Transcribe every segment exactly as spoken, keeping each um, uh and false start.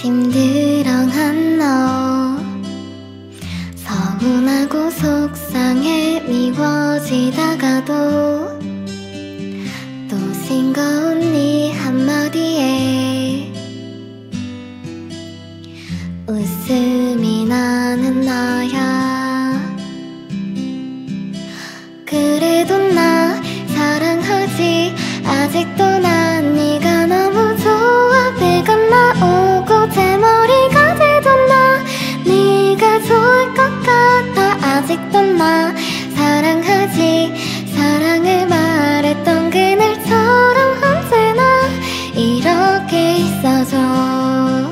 힘들어한 너, 서운하고 속상해 미워지다가도 또 싱거운 네 한마디에 웃음이 나는 나야. 그래도 나 사랑하지. 아직도 난 네가 너무 좋아. 배가 나오고 제 머리가 되던 나, 네가 좋을 것 같아. 아직도 나 사랑하지. 사랑을 말했던 그날처럼 언제나 이렇게 있어줘.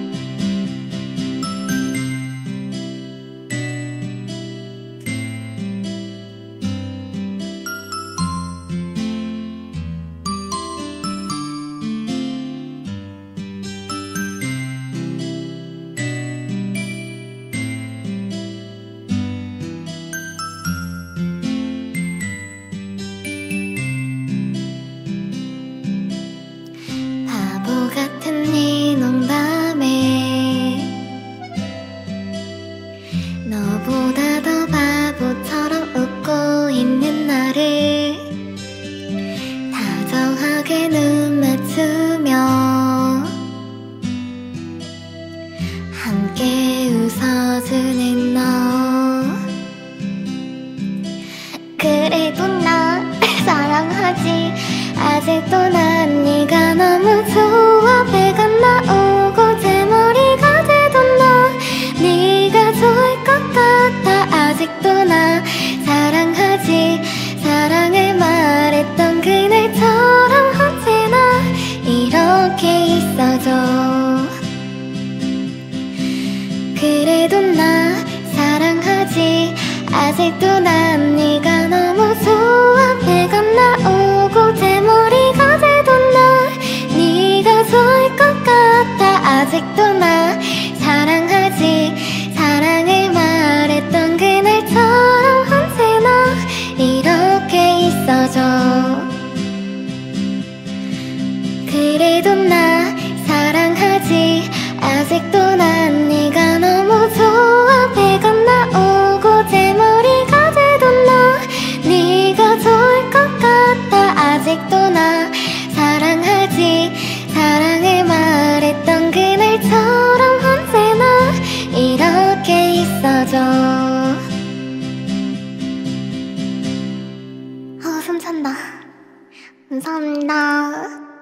같은 네 농담에 너보다 더 바보처럼 웃고 있는 나를 다정하게 눈 맞추며 함께 웃어주는 너. 그래도 나 사랑하지. 아직도 난 네가 너무 좋아. 배가 나오고 제 머리가 되던 나, 네가 좋을 것 같아. 아직도 나 사랑하지. 사랑을 말했던 그날처럼 언제나 이렇게 있어줘. 그래도 나 사랑하지. 아직도 난 네가 너무 좋아. 배가 나오고 제 머리가 되던 나, 네가 좋을 것 같아. 아직도 나 사랑하지. 사랑을 말했던 그날처럼 언제나 이렇게 있어줘. 그래도 나 사랑하지. 아직도 난 네가 너무 좋아. 배가 나오고 제 머리가 되던 나, 네가 좋을 것 같아. 아직도 나 사랑하지. 사랑을 말했던 그날처럼 언제나 이렇게 있어줘. 어, 숨 찬다. 감사합니다.